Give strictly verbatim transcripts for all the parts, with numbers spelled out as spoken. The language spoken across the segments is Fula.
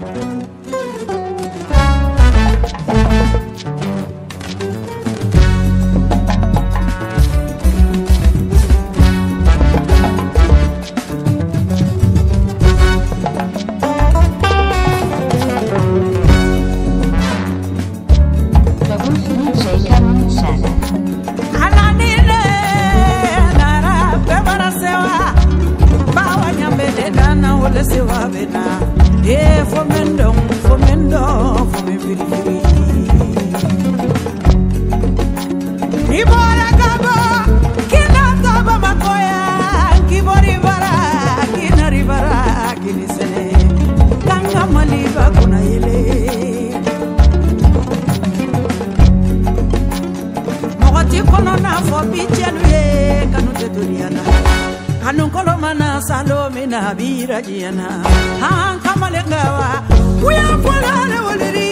Jiana han kamalengawa uya polale woleri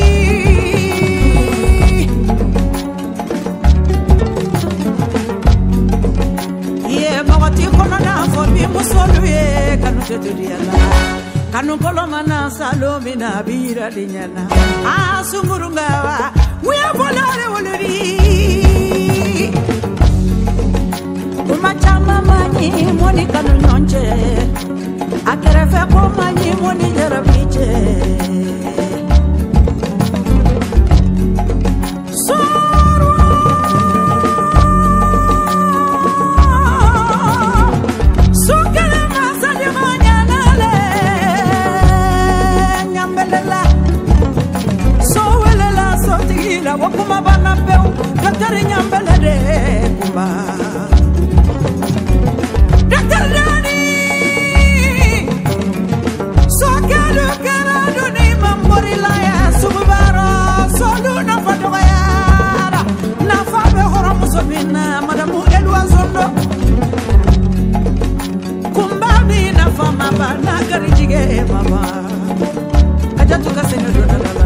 ye mawati kono na fo bi musolu ye kanu teturiana kanu kolomana salomi na bira dinyana asungurungawa uya polale woleri umachama mani moni kanu nyonche akere fe ko mani moni jarabiche soro sukele masali manyale nyambelela sowelela sotigila wakuma bana peu katari nyambelede kumba Madamu Elwa Zondo Kumbabi na fama ba na garijige mama Ajatu kasene do dalala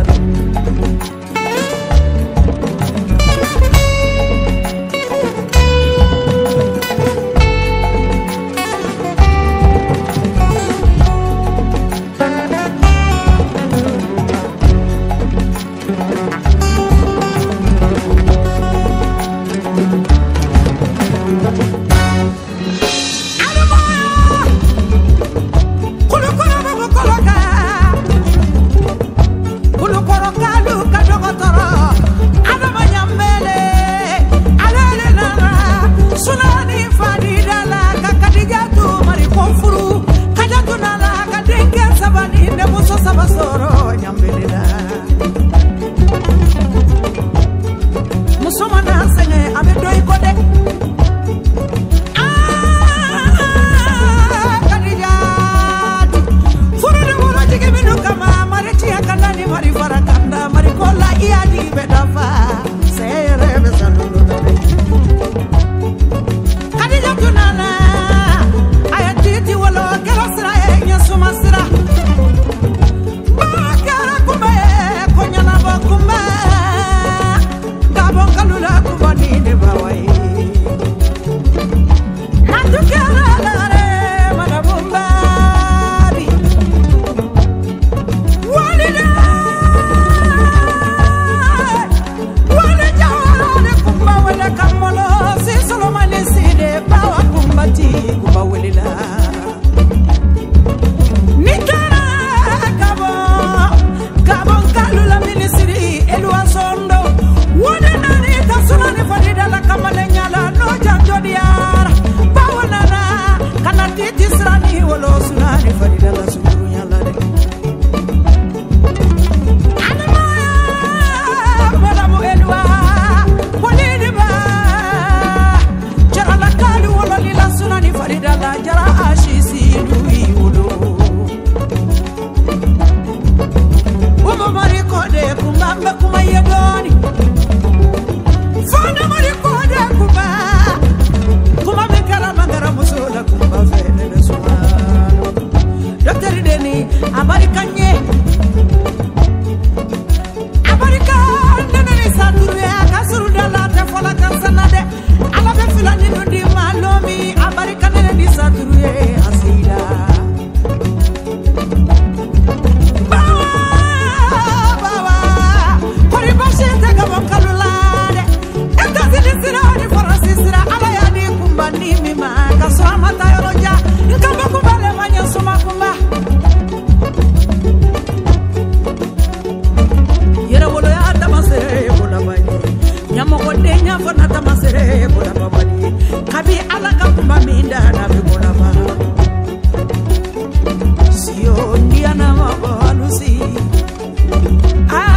Bye. kana mabonusi. Ah